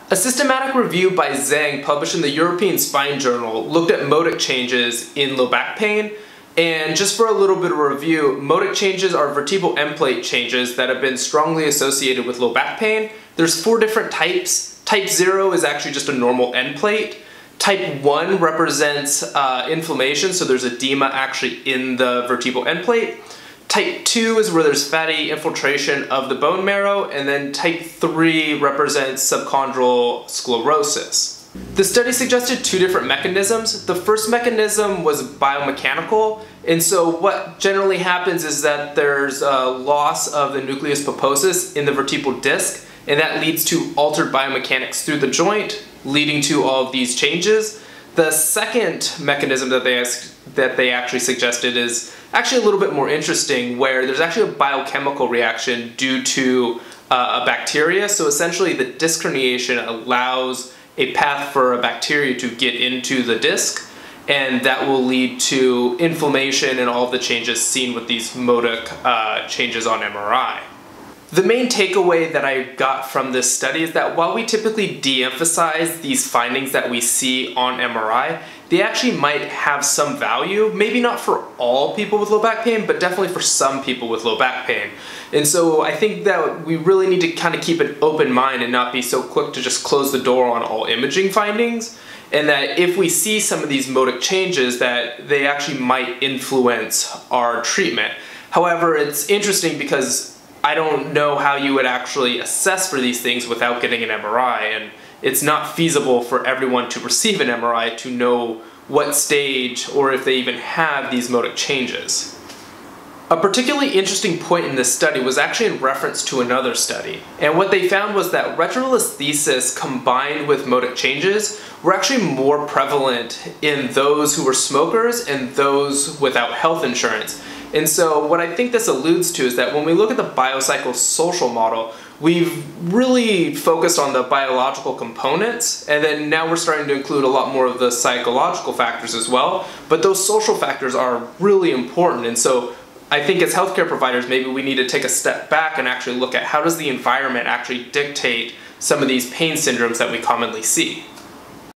A systematic review by Zhang published in the European Spine Journal looked at modic changes in low back pain. And just for a little bit of a review, modic changes are vertebral endplate changes that have been strongly associated with low back pain. There's 4 different types. Type 0 is actually just a normal endplate. Type 1 represents inflammation, so there's edema actually in the vertebral endplate. Type 2 is where there's fatty infiltration of the bone marrow, and then type 3 represents subchondral sclerosis. The study suggested 2 different mechanisms. The first mechanism was biomechanical, and so what generally happens is that there's a loss of the nucleus pulposus in the vertebral disc, and that leads to altered biomechanics through the joint, leading to all of these changes. The second mechanism that they actually suggested is actually a little bit more interesting, where there's actually a biochemical reaction due to a bacteria. So essentially the disc herniation allows a path for a bacteria to get into the disc, and that will lead to inflammation and all of the changes seen with these modic changes on MRI. The main takeaway that I got from this study is that while we typically de-emphasize these findings that we see on MRI, they actually might have some value, maybe not for all people with low back pain, but definitely for some people with low back pain. And so I think that we really need to kind of keep an open mind and not be so quick to just close the door on all imaging findings, and that if we see some of these modic changes, that they actually might influence our treatment. However, it's interesting because I don't know how you would actually assess for these things without getting an MRI, and it's not feasible for everyone to receive an MRI to know what stage or if they even have these modic changes. A particularly interesting point in this study was actually in reference to another study, and what they found was that Retrolestesis combined with modic changes were actually more prevalent in those who were smokers and those without health insurance. And so what I think this alludes to is that when we look at the biopsychosocial model, we've really focused on the biological components, and then now we're starting to include a lot more of the psychological factors as well. But those social factors are really important, and so I think as healthcare providers, maybe we need to take a step back and actually look at how does the environment actually dictate some of these pain syndromes that we commonly see.